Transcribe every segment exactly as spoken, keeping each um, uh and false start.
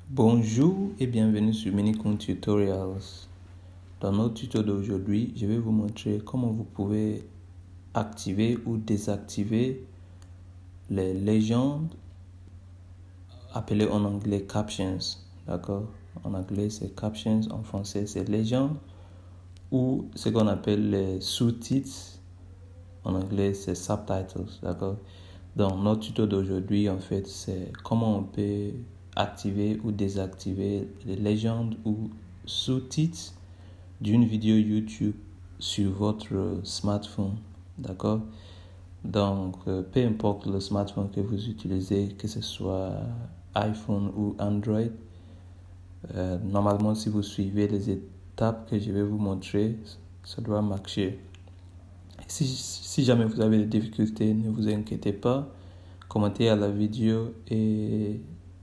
Bonjour et bienvenue sur Minicon Tutorials. Dans notre tuto d'aujourd'hui, je vais vous montrer comment vous pouvez activer ou désactiver les légendes appelées en anglais captions. D'accord? En anglais c'est captions, en français c'est légendes, ou ce qu'on appelle les sous-titres. En anglais c'est subtitles. D'accord? Dans notre tuto d'aujourd'hui, en fait, c'est comment on peut activer ou désactiver les légendes ou sous-titres d'une vidéo YouTube sur votre smartphone. D'accord? Donc, euh, peu importe le smartphone que vous utilisez, que ce soit iPhone ou Android, euh, normalement, si vous suivez les étapes que je vais vous montrer, ça doit marcher. Si, si jamais vous avez des difficultés, ne vous inquiétez pas. Commentez à la vidéo et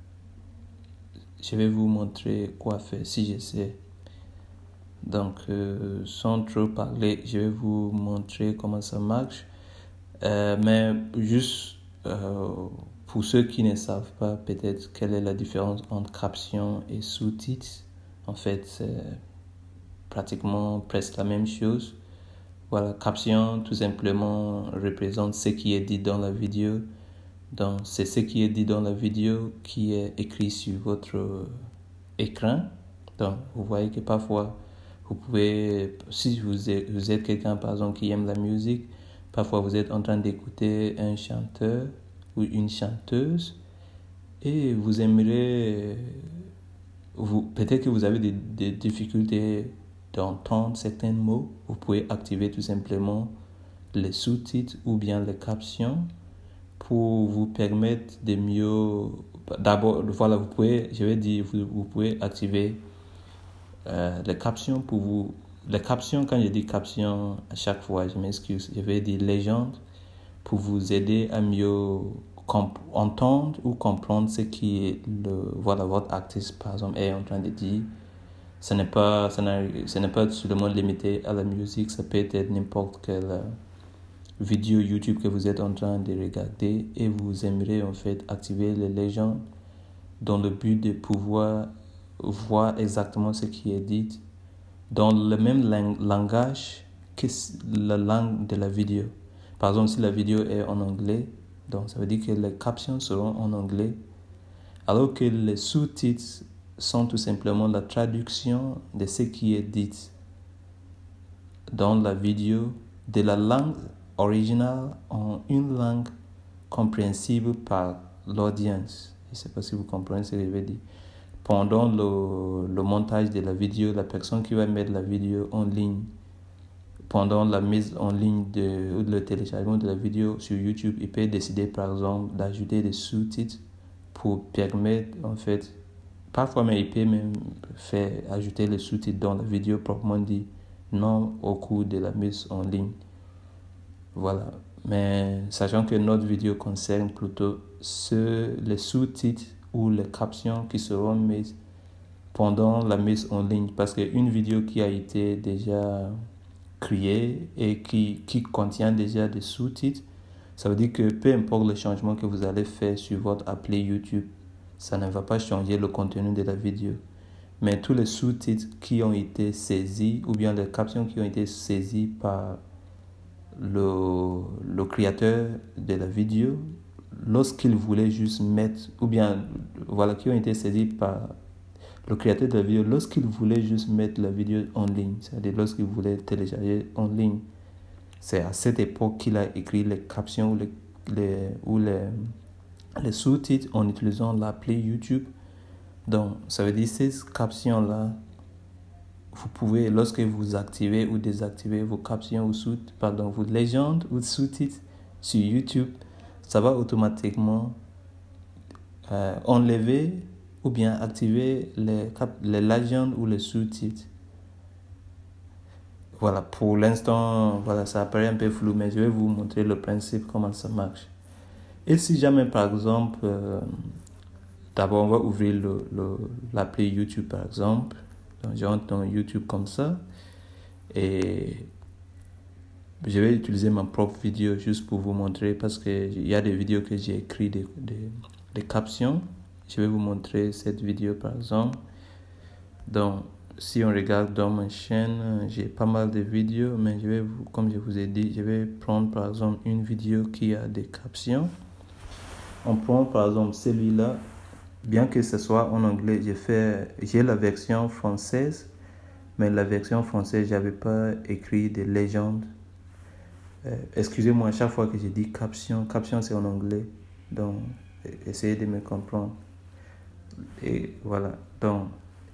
je vais vous montrer quoi faire si j'essaie. Donc, euh, sans trop parler, je vais vous montrer comment ça marche. Euh, mais juste euh, pour ceux qui ne savent pas peut-être quelle est la différence entre caption et sous-titres, en fait, c'est pratiquement presque la même chose. Voilà, caption tout simplement représente ce qui est dit dans la vidéo. Donc, c'est ce qui est dit dans la vidéo qui est écrit sur votre écran. Donc, vous voyez que parfois, vous pouvez, si vous êtes, vous êtes quelqu'un, par exemple, qui aime la musique, parfois vous êtes en train d'écouter un chanteur ou une chanteuse et vous aimeriez, vous, peut-être que vous avez des, des difficultés d'entendre certains mots. Vous pouvez activer tout simplement les sous-titres ou bien les captions pour vous permettre de mieux. D'abord, voilà, vous pouvez, je vais dire, vous, vous pouvez activer euh, les captions pour vous. Les captions, quand je dis captions, à chaque fois, je m'excuse, je vais dire légende pour vous aider à mieux comp- entendre ou comprendre ce qui est le, voilà, votre artiste, par exemple, est en train de dire. Ce n'est pas, ce n'est, ce n'est pas seulement limité à la musique, ça peut être n'importe quelle vidéo YouTube que vous êtes en train de regarder et vous aimeriez en fait activer les légendes dans le but de pouvoir voir exactement ce qui est dit dans le même lang- langage que la langue de la vidéo. Par exemple, si la vidéo est en anglais, donc ça veut dire que les captions seront en anglais, alors que les sous-titres sont tout simplement la traduction de ce qui est dit dans la vidéo de la langue originale en une langue compréhensible par l'audience. Je ne sais pas si vous comprenez ce que je veux dire. Pendant le, le montage de la vidéo, la personne qui va mettre la vidéo en ligne, pendant la mise en ligne de, ou le téléchargement de la vidéo sur YouTube, il peut décider par exemple d'ajouter des sous-titres pour permettre en fait, parfois mais il peut même faire ajouter les sous-titres dans la vidéo proprement dit, non au cours de la mise en ligne. Voilà. Mais sachant que notre vidéo concerne plutôt ceux, les sous-titres ou les captions qui seront mises pendant la mise en ligne. Parce qu'une vidéo qui a été déjà créée et qui, qui contient déjà des sous-titres, ça veut dire que peu importe le changement que vous allez faire sur votre appli YouTube, ça ne va pas changer le contenu de la vidéo. Mais tous les sous-titres qui ont été saisis ou bien les captions qui ont été saisies par le, le créateur de la vidéo, lorsqu'il voulait juste mettre, ou bien voilà, qui ont été saisis par le créateur de la vidéo, lorsqu'il voulait juste mettre la vidéo en ligne, c'est-à-dire lorsqu'il voulait télécharger en ligne, c'est à cette époque qu'il a écrit les captions ou les, les, ou les, les sous-titres en utilisant l'appli YouTube. Donc, ça veut dire ces captions-là, vous pouvez, lorsque vous activez ou désactivez vos captions ou sous, pardon, vos légendes ou sous-titres sur YouTube, ça va automatiquement euh, enlever ou bien activer les, cap- les légendes ou les sous-titres. Voilà, pour l'instant, voilà, ça apparaît un peu flou, mais je vais vous montrer le principe, comment ça marche. Et si jamais, par exemple, euh, d'abord, on va ouvrir le, le, l'appli YouTube, par exemple. Donc, j'entre dans YouTube comme ça. Et je vais utiliser ma propre vidéo juste pour vous montrer parce qu'il y a des vidéos que j'ai écrit des, des, des captions. je vais vous montrer cette vidéo par exemple. Donc, si on regarde dans ma chaîne, j'ai pas mal de vidéos, mais je vais vous, comme je vous ai dit, je vais prendre par exemple une vidéo qui a des captions. On prend par exemple celui-là, bien que ce soit en anglais, j'ai fait, j'ai la version française, mais la version française, j'avais pas écrit des légendes. Euh, excusez-moi, à chaque fois que je dis caption, caption c'est en anglais, donc essayez de me comprendre. Et voilà, donc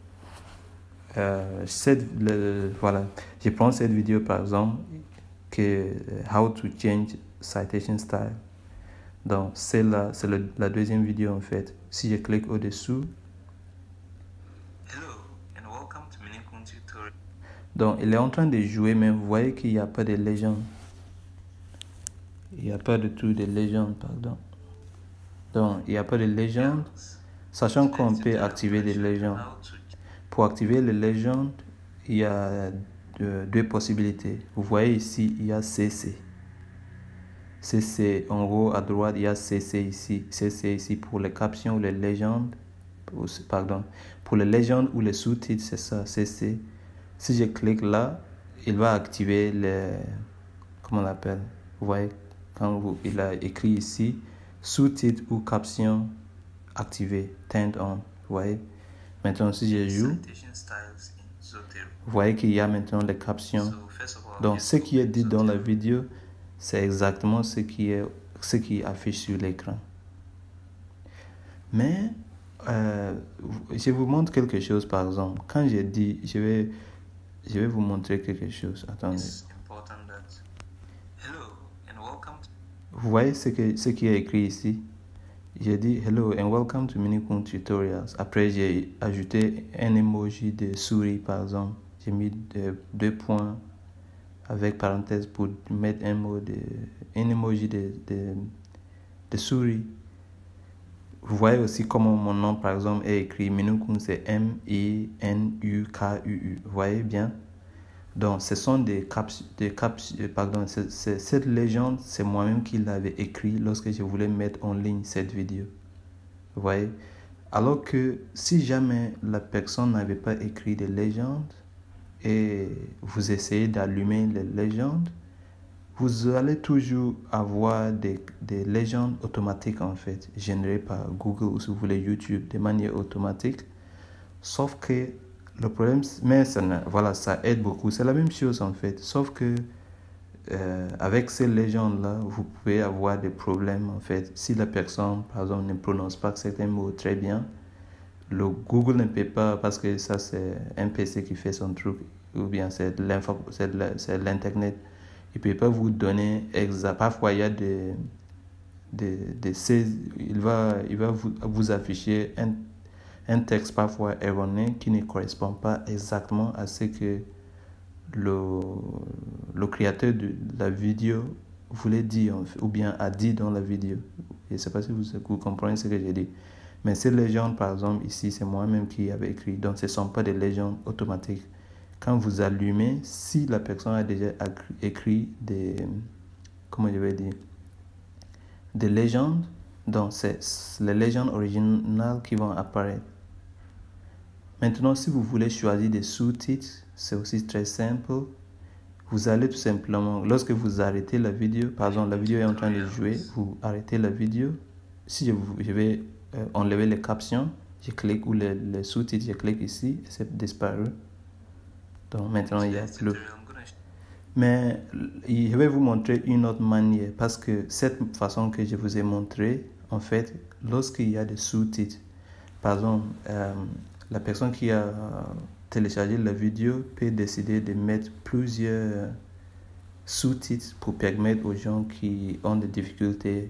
euh, cette, le, voilà, je prends cette vidéo par exemple que How to change citation style. Donc c'est la, c'est le, la deuxième vidéo en fait. Si je clique au-dessous, donc il est en train de jouer, mais vous voyez qu'il n'y a pas de légende. Il n'y a pas de tout de légende, pardon. Donc il n'y a pas de légende, sachant qu'on peut activer des légendes. Pour activer les légendes, il y a deux, deux possibilités. Vous voyez ici, il y a C C. C C, en haut à droite, il y a C C ici. C C ici pour les captions ou les légendes. Pardon. Pour les légendes ou les sous-titres, c'est ça, C C. Si je clique là, il va activer les... Comment on l'appelle? Vous voyez, quand vous, il a écrit ici, sous-titres ou captions activées, turned on. Vous voyez? Maintenant, si je joue, vous voyez qu'il y a maintenant les captions. Donc, ce qui est dit dans la vidéo, c'est exactement ce qui est, ce qui affiche sur l'écran. Mais, euh, je vous montre quelque chose, par exemple. Quand j'ai dit, je vais, je vais vous montrer quelque chose. Attendez. Vous voyez ce, que, ce qui est écrit ici? J'ai dit hello and welcome to Minikun Tutorials. Après, j'ai ajouté un emoji de souris, par exemple. J'ai mis deux, deux points avec parenthèse pour mettre un mot de, un emoji de, de, de souris. Vous voyez aussi comment mon nom, par exemple, est écrit. Minikun, c'est M I N U K U U. Vous voyez bien? Donc, ce sont des caps, des caps, pardon, c'est, c'est, cette légende, c'est moi-même qui l'avais écrit lorsque je voulais mettre en ligne cette vidéo. Vous voyez? Alors que si jamais la personne n'avait pas écrit des légendes et vous essayez d'allumer les légendes, vous allez toujours avoir des, des légendes automatiques en fait, générées par Google ou si vous voulez YouTube de manière automatique. Sauf que le problème, mais ça, voilà, ça aide beaucoup. C'est la même chose en fait. Sauf que euh, avec ces légendes-là, vous pouvez avoir des problèmes en fait. Si la personne, par exemple, ne prononce pas certains mots très bien, le Google ne peut pas, parce que ça c'est un P C qui fait son truc, ou bien c'est l'Internet. Il ne peut pas vous donner exact. Parfois, il y a des, des, des il va, il va vous, vous afficher un un texte parfois erroné qui ne correspond pas exactement à ce que le, le créateur de la vidéo voulait dire ou bien a dit dans la vidéo. Je ne sais pas si vous, vous comprenez ce que j'ai dit. Mais ces légendes, par exemple, ici, c'est moi-même qui avais écrit. Donc, ce ne sont pas des légendes automatiques. Quand vous allumez, si la personne a déjà écrit des, comment je vais dire, des légendes, donc c'est les légendes originales qui vont apparaître. Maintenant, si vous voulez choisir des sous-titres, c'est aussi très simple. Vous allez tout simplement, lorsque vous arrêtez la vidéo, par exemple, la vidéo est en train de jouer, vous arrêtez la vidéo. Si je, je vais euh, enlever les captions, je clique, ou les, les sous-titres, je clique ici, et c'est disparu. Donc maintenant, il n'y a plus. Mais je vais vous montrer une autre manière, parce que cette façon que je vous ai montré, en fait, lorsqu'il y a des sous-titres, par exemple, euh, la personne qui a téléchargé la vidéo peut décider de mettre plusieurs sous-titres pour permettre aux gens qui ont des difficultés,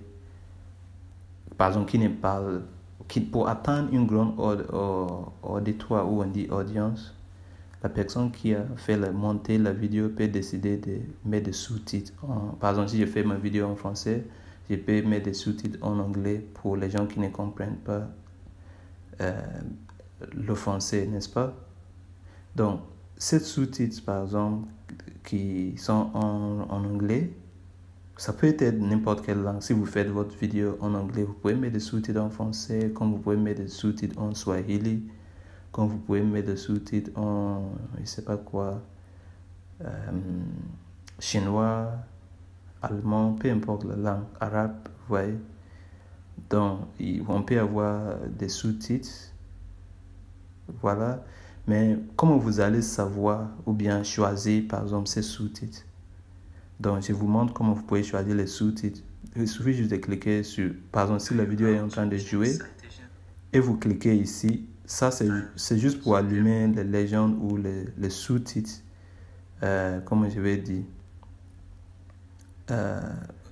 par exemple, qui ne parlent, qui, pour atteindre une grande auditoire ou on dit audience, la personne qui a fait la, monter la vidéo peut décider de mettre des sous-titres. En, par exemple, si je fais ma vidéo en français, je peux mettre des sous-titres en anglais pour les gens qui ne comprennent pas euh, le français, n'est-ce pas? Donc, ces sous-titres, par exemple, qui sont en, en anglais, Ça peut être n'importe quelle langue. Si vous faites votre vidéo en anglais, vous pouvez mettre des sous-titres en français, comme vous pouvez mettre des sous-titres en swahili, comme vous pouvez mettre des sous-titres en, je sais pas quoi, euh, chinois, allemand, peu importe la langue, arabe, vous voyez. Donc, on peut avoir des sous-titres, voilà. Mais comment vous allez savoir ou bien choisir, par exemple, ces sous-titres? Donc, je vous montre comment vous pouvez choisir les sous-titres. Il suffit juste de cliquer sur, par exemple, si la vidéo est en train de jouer, et vous cliquez ici. Ça, c'est juste pour allumer les légendes ou les, les sous-titres, euh, comme je vais dire. Euh,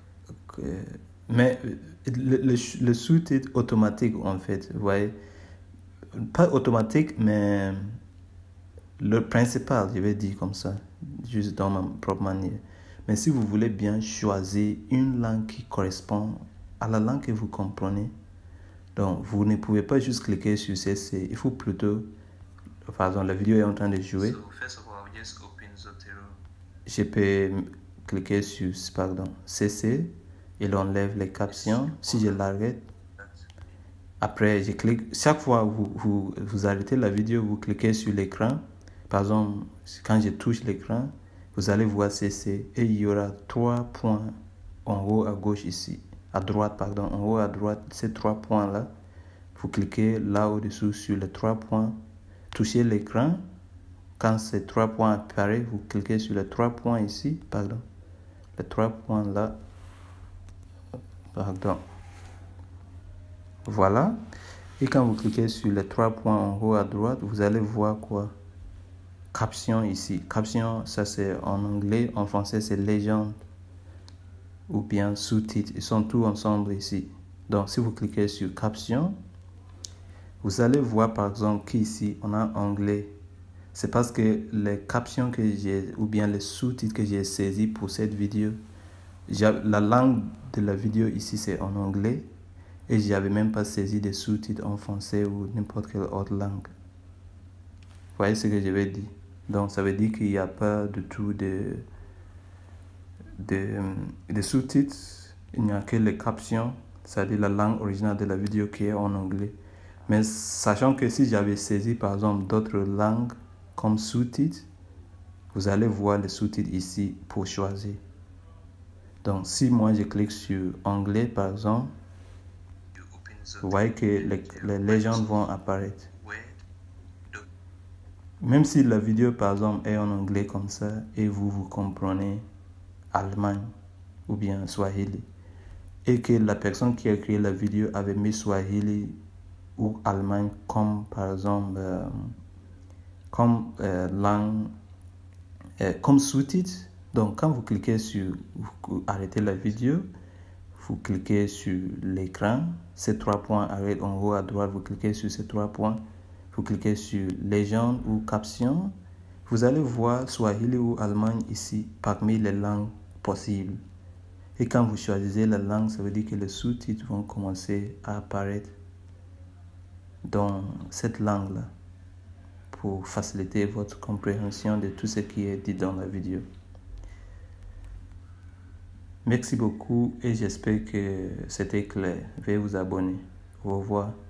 mais le, le, le sous-titre automatique, en fait, vous voyez, pas automatique, mais le principal, je vais dire comme ça, juste dans ma propre manière. Mais si vous voulez bien choisir une langue qui correspond à la langue que vous comprenez, donc vous ne pouvez pas juste cliquer sur C C, il faut plutôt, par exemple, la vidéo est en train de jouer. Je peux cliquer sur, pardon, C C, il enlève les captions. Si je l'arrête, après je clique, chaque fois vous, vous, vous arrêtez la vidéo, vous cliquez sur l'écran. Par exemple, quand je touche l'écran, vous allez voir C C et il y aura trois points en haut à gauche ici, à droite, pardon, en haut à droite, ces trois points-là. Vous cliquez là au-dessous sur les trois points, touchez l'écran. Quand ces trois points apparaissent, vous cliquez sur les trois points ici, pardon, les trois points là, pardon. Voilà. Et quand vous cliquez sur les trois points en haut à droite, vous allez voir quoi? Caption ici. Caption, ça c'est en anglais. En français, c'est légende. Ou bien sous-titres. Ils sont tous ensemble ici. Donc, si vous cliquez sur caption, vous allez voir par exemple qu'ici, on a anglais. C'est parce que les captions que j'ai, ou bien les sous-titres que j'ai saisis pour cette vidéo, la langue de la vidéo ici, c'est en anglais. Et je n'avais même pas saisi des sous-titres en français ou n'importe quelle autre langue. Vous voyez ce que je vais dire? Donc, ça veut dire qu'il n'y a pas du tout de, de, de sous-titres. Il n'y a que les captions, c'est-à-dire la langue originale de la vidéo qui est en anglais. Mais sachant que si j'avais saisi, par exemple, d'autres langues comme sous-titres, vous allez voir les sous-titres ici pour choisir. Donc, si moi, je clique sur anglais, par exemple, vous voyez que les, les légendes vont apparaître. Même si la vidéo, par exemple, est en anglais comme ça, et vous, vous comprenez allemand ou bien swahili, et que la personne qui a créé la vidéo avait mis swahili ou allemand comme, par exemple, euh, comme euh, langue, euh, comme sous-titre. Donc, quand vous cliquez sur, vous arrêtez la vidéo, vous cliquez sur l'écran, ces trois points arrêtent en haut à droite, vous cliquez sur ces trois points, vous cliquez sur légende ou caption, vous allez voir swahili ou allemand ici parmi les langues possibles. Et quand vous choisissez la langue, ça veut dire que les sous-titres vont commencer à apparaître dans cette langue-là pour faciliter votre compréhension de tout ce qui est dit dans la vidéo. Merci beaucoup et j'espère que c'était clair. Veuillez vous abonner. Au revoir.